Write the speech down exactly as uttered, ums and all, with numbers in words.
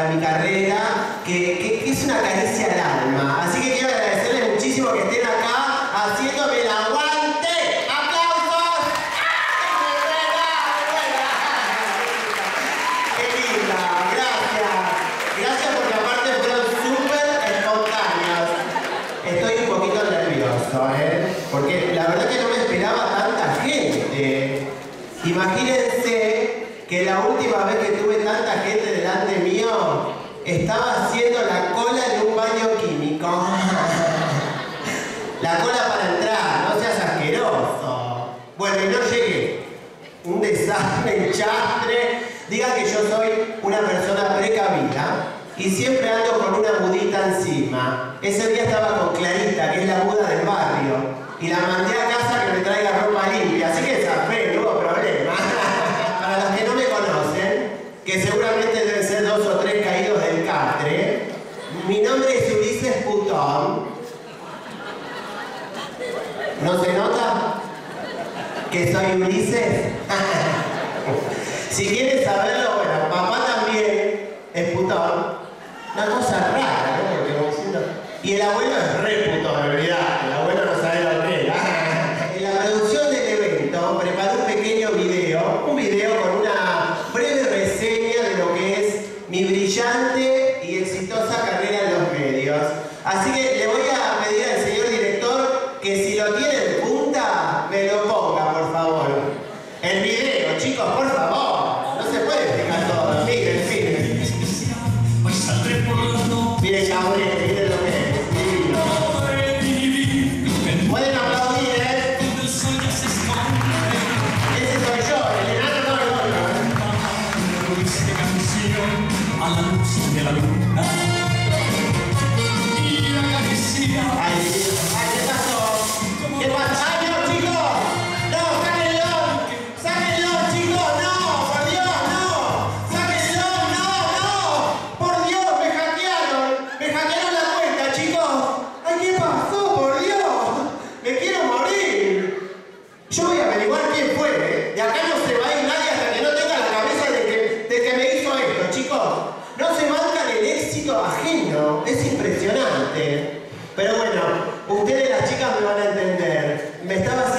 mi carrera, que, que, que es una caricia al alma. Así que quiero agradecerles muchísimo que estén acá haciéndome el aguante. ¡Aplausos! ¡Qué linda! Gracias. Gracias porque aparte fueron súper espontáneos. Estoy un poquito nervioso, ¿eh? Porque la verdad que no me esperaba tanta gente. Imagínense que la última vez que tuve tanta gente delante mío, estaba haciendo la cola de un baño químico. La cola para entrar, no seas asqueroso. Bueno, y no llegué. Un desastre, un chastre. Digan que yo soy una persona precavida y siempre ando con una mudita encima. Ese día estaba con Clarita, que es la muda del barrio, y la mandé a casa que me traiga ropa limpia, así que zafé, no hubo problema. Para los que no me conocen, que seguramente deben ser dos o tres caídos del catre, mi nombre es Ulises Putón. ¿No se nota que soy Ulises? Si quieren saberlo, bueno, papá también es putón. Una cosa rara, ¿no? Porque como diciendo... Y el abuelo es re putón, olvidate. El abuelo no sabe lo que es. En la producción del evento preparé un pequeño video, un video con una breve reseña de lo que es mi brillante y exitosa carrera en los medios. Así que le voy a pedir al señor director que si lo tiene en punta, me lo ponga, por favor. El video, chicos, por favor. No se puede explicar todo. Miren, miren. Miren, Gabriel, miren lo que es. Divino. Pueden aplaudir, ¿eh? Ese soy yo, el enano no el otro. A la luz de la luna y acaricia. Ay, ay, ¿qué pasó? ¿Qué pasó? ¡Ay, no, chicos! ¡No, sáquenlo! ¡Sáquenlo, chicos! ¡No! ¡Por Dios, no! ¡Sáquenlo! ¡No, no! ¡Por Dios, me hackearon! ¡Me hackearon la cuenta, chicos! ¡Ay, qué pasó, por Dios! ¡Me quiero morir! Yo voy a averiguar quién fue, ¿eh? De acá no se va a ir nadie hasta que no tenga la cabeza de que, de que me hizo esto, chicos. No se marcan el éxito ajeno. Es impresionante. Pero bueno, ustedes las chicas me van a entender. Me estaba